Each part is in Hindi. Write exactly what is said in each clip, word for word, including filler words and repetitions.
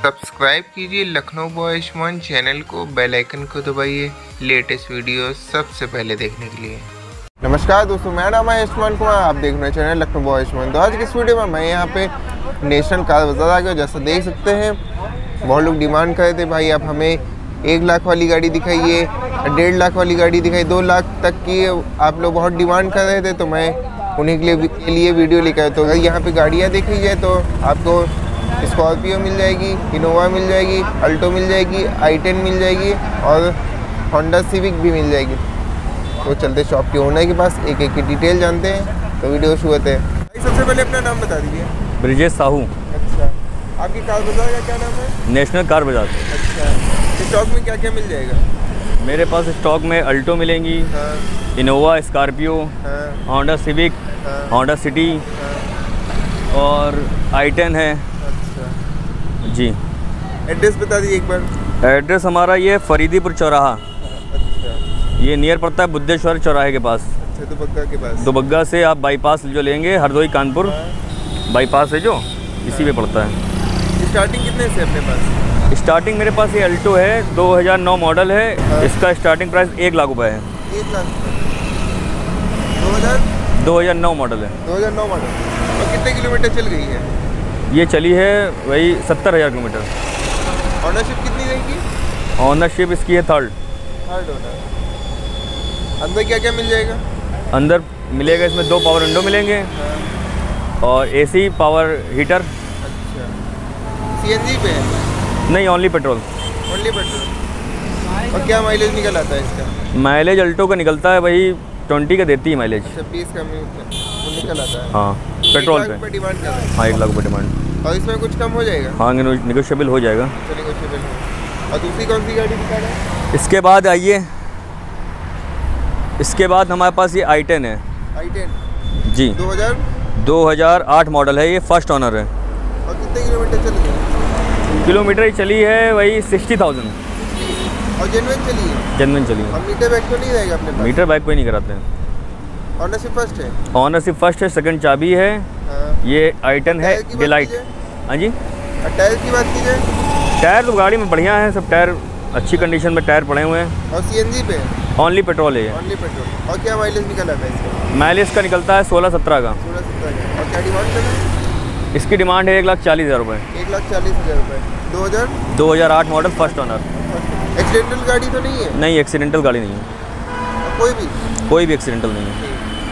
सब्सक्राइब कीजिए लखनऊ बॉयज वन चैनल को, बेल आइकन को दबाइए लेटेस्ट वीडियो सबसे पहले देखने के लिए। नमस्कार दोस्तों, मेरा नाम है यशमान कुमार, आप देख रहे हैं चैनल लखनऊ बॉयज वन। तो आज की इस वीडियो में मैं यहाँ पे नेशनल कार बाजार आ गया। जैसा देख सकते हैं बहुत लोग डिमांड कर रहे थे, भाई आप हमें एक लाख वाली गाड़ी दिखाइए, डेढ़ लाख वाली गाड़ी दिखाई, दो लाख तक की आप लोग बहुत डिमांड कर रहे थे। तो मैं उन्हीं के लिए के लिए वीडियो लेकर आया। तो अगर यहाँ पे गाड़ियाँ देखी जाए तो आपको स्कॉर्पियो मिल जाएगी, इनोवा मिल जाएगी, अल्टो मिल जाएगी, आई टेन मिल जाएगी और होंडा सिविक भी मिल जाएगी। तो चलते शॉप के ओनर के पास, एक एक की डिटेल जानते हैं। तो वीडियो शुरू होते हैं। सबसे पहले अपना नाम बता दीजिए। ब्रिजेश साहू। अच्छा, आपकी कार बाजार का क्या नाम है? नेशनल कार बाजार। अच्छा, स्टॉक में क्या क्या मिल जाएगा? मेरे पास स्टॉक में अल्टो मिलेंगी, हाँ, इनोवा, स्कॉर्पियो, हाँ, होंडा सिविक, हाँ, होंडा सिटी, हाँ। और आई टेन है। अच्छा जी, एड्रेस बता दीजिए एक बार। एड्रेस हमारा ये फरीदीपुर चौराहा, अच्छा, ये नियर पड़ता है बुद्धेश्वर चौराहे के पास। अच्छा, दुबग्गा के पास। दुबग्गा से आप बाईपास जो लेंगे हरदोई कानपुर, हाँ, बाईपास है जो इसी में पड़ता है। स्टार्टिंग कितने से अपने पास? स्टार्टिंग मेरे पास ये अल्टो है, दो हज़ार नौ मॉडल है। हाँ। इसका स्टार्टिंग प्राइस एक लाख रुपए है। एक लाख दो हज़ार दो हज़ार नौ मॉडल है। दो हज़ार नौ मॉडल। और कितने किलोमीटर चल गई है? ये चली है वही सत्तर हज़ार किलोमीटर। ऑनरशिप कितनी रहेगी? ऑनरशिप इसकी है थर्ड। Third owner. अंदर क्या क्या मिल जाएगा? अंदर मिलेगा इसमें दो पावर विंडो मिलेंगे, हाँ। और एसी पावर हीटर। अच्छा, सीएनजी पे है? नहीं, ओनली पेट्रोल। Only petrol. और क्या माइलेज निकल आता है इसका? माइलेज अल्टो का निकलता है वही ट्वेंटी का देती है माइलेज। अच्छा, बीस का वो निकल आता है। हाँ, पेट्रोल पे। डिमांड कर रहे हैं। हाँ, एक लाख रुपये डिमांड। और इसमें कुछ कम हो जाएगा? हाँ, निगोशियबल हो जाएगा। चलिए, नेगोशिएबल है। और दूसरी कौन सी गाड़ी दिखा रहे हैं? इसके बाद आइए, इसके बाद हमारे पास ये आई टेन है। आई टेन जी, दो हज़ार दो हज़ार आठ मॉडल है, ये फर्स्ट ऑनर है। और कितने किलोमीटर चल गए? किलोमीटर चली है वही सिक्सटी थाउजेंड। और जेन्युइन चली है? जेन्युइन चली है। और मीटर बैग तो नहीं रहेगा अपने पास? मीटर बाइक कोई नहीं कराते हैं। ऑनरशिप फर्स्ट है? ऑनरशिप फर्स्ट है, सेकंड चाबी है। हाँ। ये आई टेन है, टायर की बात डिलाइट। कीजिए। हाँ जी, और टायर की बात कीजिए? टायर तो गाड़ी में बढ़िया है, सब टायर अच्छी कंडीशन में टायर पड़े हुए हैं। और सीएनजी पे? ओनली पेट्रोल है ये। Only petrol. और क्या माइलेज निकल आता है इसका? माइलेज का निकलता है सोलह सत्रह का। सोलह सत्रह का। और क्या डिमांड कर रहे हैं? इसकी डिमांड है एक लाख चालीस हज़ार रुपये। एक लाख चालीस हज़ार रुपये। दो हज़ार दो हज़ार आठ मॉडल फर्स्ट ऑनर। एक्सीडेंटल गाड़ी तो नहीं है? नहीं, एक्सीडेंटल गाड़ी नहीं है, और कोई भी? कोई भी एक्सीडेंटल नहीं है।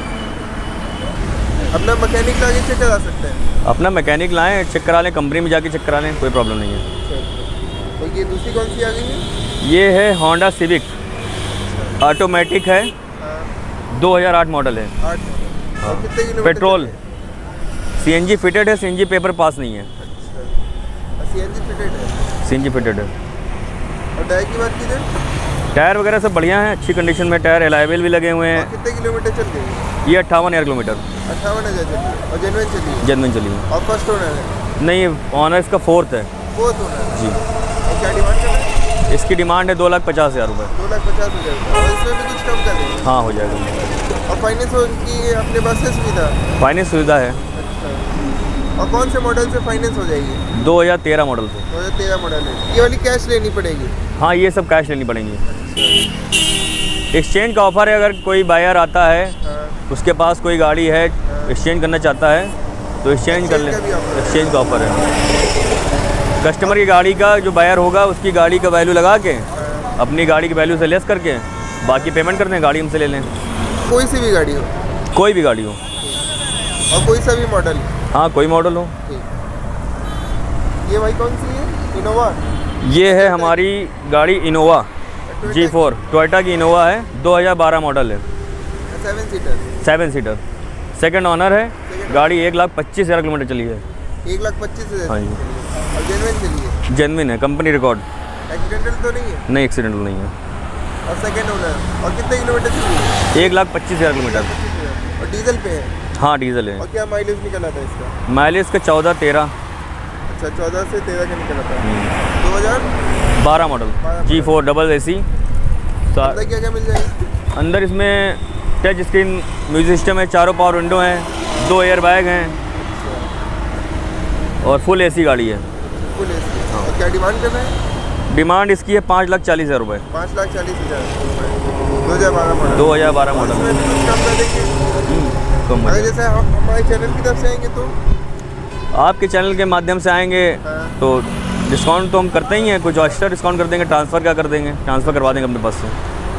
अपना मैकेनिक लाके चेक करा सकते हैं? अपना मैकेनिक लाएँ, चेक करा लें, कंपनी में जाके चेक करा लें, कोई प्रॉब्लम नहीं है। तो ये दूसरी कौन सी आ गई है? ये है होंडा सिविक, ऑटोमेटिक है, हाँ, दो हज़ार आठ मॉडल है। आठ मॉडल। और कितने किलोमीटर? पेट्रोल, सीएनजी फिटेड है, सीएनजी पेपर पास नहीं है। अच्छा, सीएनजी फिटेड है? सीएनजी फिटेड है। और टायर की बात कीजिए? टायर वगैरह सब बढ़िया है, अच्छी कंडीशन में टायर, एलाइबल भी लगे हुए और हैं। कितने किलोमीटर चल गई? ये अट्ठावन हज़ार किलोमीटर अट्ठावन हज़ार चली है। और जेन्युइन चली है? जेन्युइन चली है। और फर्स्ट ओनर है? नहीं, ऑनर इसका फोर्थ है। फोर्थ ओनर जी। और क्या डिमांड कर रहे हैं? इसकी डिमांड है दो लाख पचास हज़ार रुपये। दो लाख पचास हज़ार रुपये। और इसमें भी कुछ कम कर देंगे? हाँ, हो जाएगा। और फाइनेंस की अपने पास से सुविधा? फाइनेंस सुविधा है। अच्छा, और कौन से मॉडल से फाइनेंस हो जाएगी? दो हज़ार तेरह मॉडल से। दो हज़ार तेरह मॉडल है। ये वाली कैश लेनी पड़ेगी? हाँ, ये सब कैश लेनी पड़ेंगी। एक्सचेंज का ऑफर है, अगर कोई बायर आता है, हाँ, उसके पास कोई गाड़ी है, एक्सचेंज करना चाहता है तो एक्सचेंज कर ले। Exchange का भी offer है। एक्सचेंज का ऑफर है। कस्टमर की गाड़ी का जो बायर होगा उसकी गाड़ी का वैल्यू लगा के, हाँ। अपनी गाड़ी की वैल्यू से लेस करके बाकी पेमेंट कर दें, गाड़ी हमसे ले लें। कोई सी भी गाड़ी हो? कोई भी गाड़ी हो। और कोई सा भी मॉडल? हाँ, कोई मॉडल हो। ये भाई कौन सी है? इनोवा? ये है हमारी गाड़ी इनोवा जी फोर, टोयोटा की इनोवा है, दो हज़ार बारह मॉडल है। Seven seater? Seven seater, second owner है। गाड़ी एक लाख पच्चीस हज़ार किलोमीटर चली है। एक लाख पच्चीस हज़ार? हाँ जी। और जेन्युइन चली है? जेन्युइन है, कंपनी रिकॉर्ड। एक्सीडेंटल तो नहीं है? नहीं, एक्सीडेंटल नहीं है। और सेकंड ओनर? और कितने किलोमीटर चली है? एक लाख पच्चीस हज़ार किलोमीटर। और डीजल पे है? हाँ, डीजल है। और क्या माइलेज निकल आता है इसका? माइलेज का चौदह तेरह। अच्छा, चौदह से तेरह का निकल आता है। दो हज़ार बारह model G four double A C. अंदर क्या क्या मिल जाएगी? अंदर इसमें टच स्क्रीन म्यूजिक सिस्टम है, चारों पावर विंडो हैं, दो एयर बैग हैं और फुल एसी गाड़ी है। Full AC. और क्या डिमांड कर रहे हैं? डिमांड इसकी है पाँच लाख चालीस हज़ार रुपये। पाँच लाख चालीस हज़ार दो हज़ार बारह मॉडल। दो हज़ार बारह मॉडल। इसमें भी कुछ कम कर देंगे? कम अगर जैसे हम हमारे चैनल की तरफ से आएंगे तो आपके चैनल के माध्यम से आएंगे हाँ। तो डिस्काउंट तो हम करते ही हैं, कुछ एक्स्ट्रा डिस्काउंट कर देंगे। ट्रांसफ़र का कर देंगे, ट्रांसफ़र करवा देंगे अपने पास से।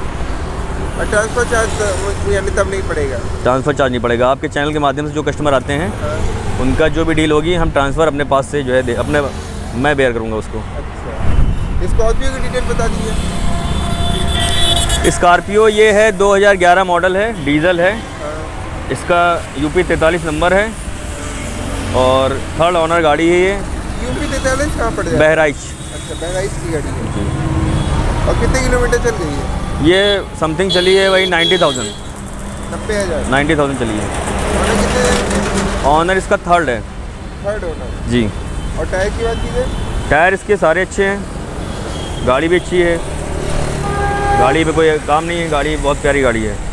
और ट्रांसफर चार्ज यानी तब नहीं पड़ेगा? ट्रांसफ़र चार्ज नहीं पड़ेगा। आपके चैनल के माध्यम से जो कस्टमर आते हैं हाँ। उनका जो भी डील होगी हम ट्रांसफ़र अपने पास से जो है दे अपने मैं बेयर करूँगा उसको। अच्छा, स्कॉर्पियो की डिटेल बता दीजिए। स्कॉर्पियो ये है दो हज़ार ग्यारह मॉडल है, डीजल है। हाँ। इसका यूपी तैंतालीस नंबर है और थर्ड ऑनर गाड़ी है ये। यूपी तैंतालीस कहाँ पड़ जाएगा? बहराइच। अच्छा, बहराइच की गाड़ी है। और कितने किलोमीटर चल गई है? ये समथिंग चली है वही नाइन्टी थाउजेंड नब्बे हज़ार नाइन्टी थाउजेंड चली है। ऑनर कितने? ऑनर इसका थर्ड है थर्ड ओनर जी। और टायर की बात कीजिए? टायर इसके सारे अच्छे हैं, गाड़ी भी अच्छी है, गाड़ी पे कोई काम नहीं है, गाड़ी बहुत प्यारी गाड़ी है।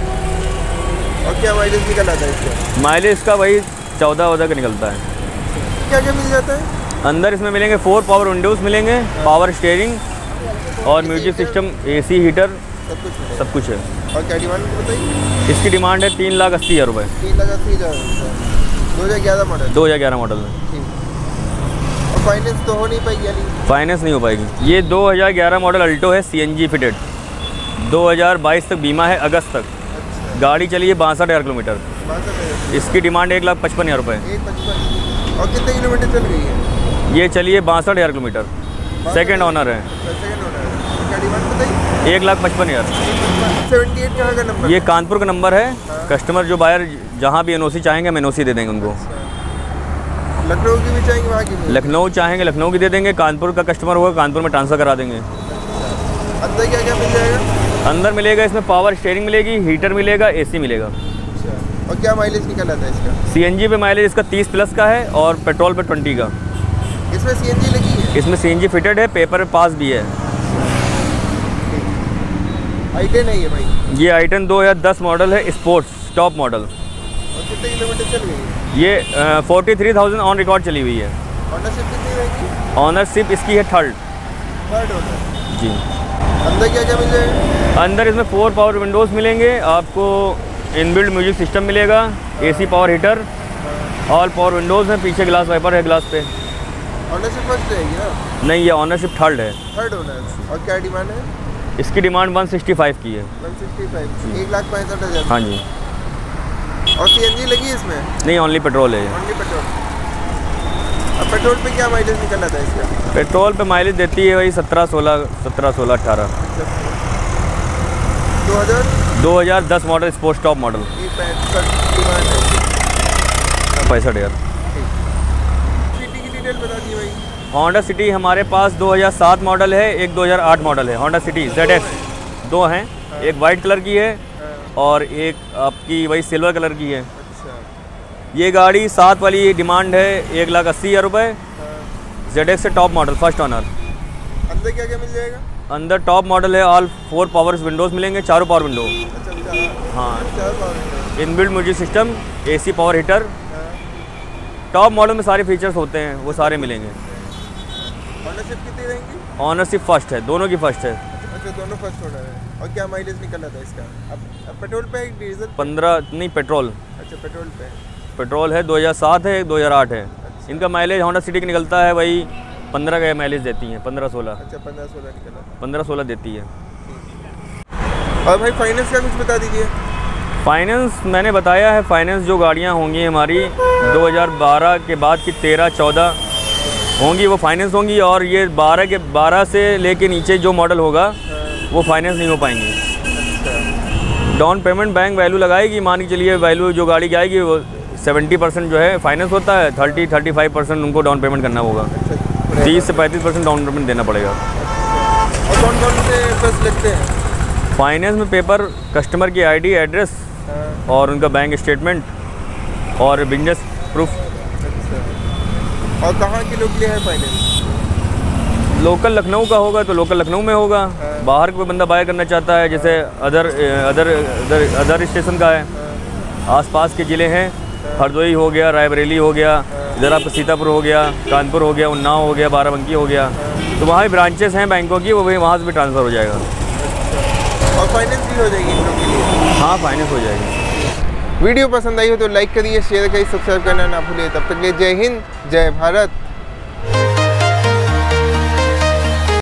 और क्या माइलेज निकल आता है इसका? माइलेज इसका वही चौदह वौदह का निकलता है। क्या क्या मिल जाता है अंदर? इसमें मिलेंगे फोर पावर विंडोज़ मिलेंगे, पावर स्टीयरिंग और म्यूजिक सिस्टम, एसी, हीटर, सब कुछ मिलेगा। सब कुछ है। और क्या डिमांड बताइए? इसकी डिमांड है तीन लाख अस्सी हज़ार रुपये। तीन लाख अस्सी हज़ार दो हज़ार ग्यारह मॉडल। दो हज़ार ग्यारह मॉडल में। ठीक। और फाइनेंस तो हो नहीं पाएगी यानी? फाइनेंस नहीं हो पाएगी। ये दो हज़ार ग्यारह मॉडल अल्टो है, सीएनजी फिटेड। दो हज़ार बाईस तक बीमा है, अगस्त तक। अच्छा, गाड़ी चली है बासठ हज़ार किलोमीटर। बासठ हज़ार। इसकी डिमांड एक लाख पचपन हज़ार रुपये। एक पचपन। और कितने किलोमीटर चल गई है? ये चलिए बासठ हज़ार किलोमीटर, सेकंड ओनर है। सेकंड ओनर है। क्या डिमांड बताइए? एक लाख पचपन हज़ार। सेवेंटी एट कहाँ का नंबर? ये कानपुर का नंबर है। हाँ। कस्टमर जो बायर जहाँ भी एनओसी चाहेंगे हम एनओसी दे देंगे उनको। लखनऊ की भी चाहेंगे, वहाँ की भी? लखनऊ चाहेंगे लखनऊ की दे देंगे, कानपुर का कस्टमर होगा कानपुर में ट्रांसफ़र करा देंगे। अंदर क्या क्या मिल जाएगा? अंदर मिलेगा इसमें पावर स्टीयरिंग मिलेगी, हीटर मिलेगा, एसी मिलेगा। अच्छा, और क्या माइलेज निकल आता है इसका? सीएनजी पे माइलेज इसका तीस प्लस का है और पेट्रोल पे ट्वेंटी का। इसमें सीएनजी लगी है? इसमें सीएनजी फिटेड है, पेपर पास भी है। आई टेन है ये भाई? ये आई टेन दो हज़ार दस मॉडल है, स्पोर्ट्स टॉप मॉडल। और कितने किलोमीटर चल गई है? ये forty three thousand on record चली हुई है। ऑनरशिप कितनी रहेगी? ऑनरशिप इसकी है थर्ड। Third owner. जी। अंदर क्या क्या मिल जाएगा? अंदर इसमें फोर पावर विंडोज़ मिलेंगे आपको, इनबिल्ट म्यूजिक सिस्टम मिलेगा, AC, power heater, all power windows हैं, पीछे ग्लास वाइपर है ग्लास पे। ऑनरशिप फर्स्ट रहेगी ना? नहीं, ये ऑनरशिप थर्ड है। Third owner. और क्या डिमांड है? इसकी डिमांड वन सिक्सटी फाइव की है। One sixty five. एक लाख पैंसठ हज़ार। हाँ जी। और सीएनजी लगी है इसमें? नहीं, ओनली पेट्रोल है। Only petrol. अब पेट्रोल पे क्या माइलेज निकल आता है इसका? पेट्रोल पे माइलेज देती है वही सत्रह सोलह सत्रह सोलह अठारह। दो हज़ार दो हज़ार दस मॉडल स्पोर्ट्स टॉप मॉडल। ये पैंसठ डिमांड है। पैंसठ हज़ार। सिटी की डिटेल बता दिए भाई। होंडा सिटी हमारे पास दो हज़ार सात मॉडल है, एक दो हज़ार आठ मॉडल है। होंडा सिटी जेड एक्स दो हैं, एक वाइट कलर की है और एक आपकी वही सिल्वर कलर की है। अच्छा। ये गाड़ी सात वाली डिमांड है एक लाख अस्सी हज़ार रुपये। जेड एक्स से टॉप मॉडल, फर्स्ट ऑनर। अंदर क्या क्या मिल जाएगा? अंदर टॉप मॉडल है, ऑल फोर पावर विंडोज़ मिलेंगे, चारों पावर विंडो। अच्छा, चार हाँ, चार power. Inbuilt music system, AC, power heater. Top model में सारे फीचर्स होते हैं, वो सारे मिलेंगे। ऑनरशिप कितनी रहेंगी? ऑनरशिप फर्स्ट है, दोनों की फर्स्ट है। अच्छा, दोनों फर्स्ट ओनर है। और क्या माइलेज निकल आता है इसका? अब, अब पेट्रोल पे है डीजल? पंद्रह नहीं, पेट्रोल। अच्छा, पेट्रोल पे। पेट्रोल है, दो हज़ार सात है, एक दो हज़ार आठ है। इनका माइलेज होंडा सिटी का निकलता है वही पंद्रह का माइलेज देती हैं, पंद्रह सोलह। अच्छा, पंद्रह सोलह निकला। पंद्रह सोलह देती है। और भाई फाइनेंस का कुछ बता दीजिए। फाइनेंस मैंने बताया है, फाइनेंस जो गाड़ियाँ होंगी हमारी दो हज़ार बारह के बाद की तेरह चौदह होंगी वो फाइनेंस होंगी, और ये बारह के बारह से लेके नीचे जो मॉडल होगा वो फाइनेंस नहीं हो पाएंगी। डाउन पेमेंट बैंक वैल्यू लगाएगी, मान के चलिए वैल्यू जो गाड़ी की आएगी वो सेवेंटी परसेंट जो है फाइनेंस होता है, थर्टी थर्टी फाइव परसेंट उनको डाउन पेमेंट करना होगा। तीस से पैंतीस परसेंट डाउन पेमेंट देना पड़ेगा। और कौन कौन से पेपर्स लगते हैं फाइनेंस में? पेपर कस्टमर की आईडी, एड्रेस और उनका बैंक स्टेटमेंट और बिजनेस प्रूफ। अच्छा। और कहाँ के लोग लिए है फाइनेंस? लोकल लखनऊ का होगा तो लोकल लखनऊ में होगा। बाहर कोई बंदा बाय करना चाहता है, जैसे other other other other station का है, आसपास के ज़िले हैं, हरदोई हो गया, रायबरेली हो गया, इधर आपका सीतापुर हो गया, कानपुर हो गया, उन्नाव हो गया, बाराबंकी हो गया, तो वहाँ भी ब्रांचेस हैं बैंकों की, वो भी वहाँ से भी ट्रांसफ़र हो जाएगा। और फाइनेंस भी हो जाएगी इन लोग के लिए? हाँ, फाइनेंस हो जाएगी। वीडियो पसंद आई हो तो लाइक करिए, शेयर करिए, सब्सक्राइब करना ना भूलिए। तब तक के लिए जय हिंद, जय भारत।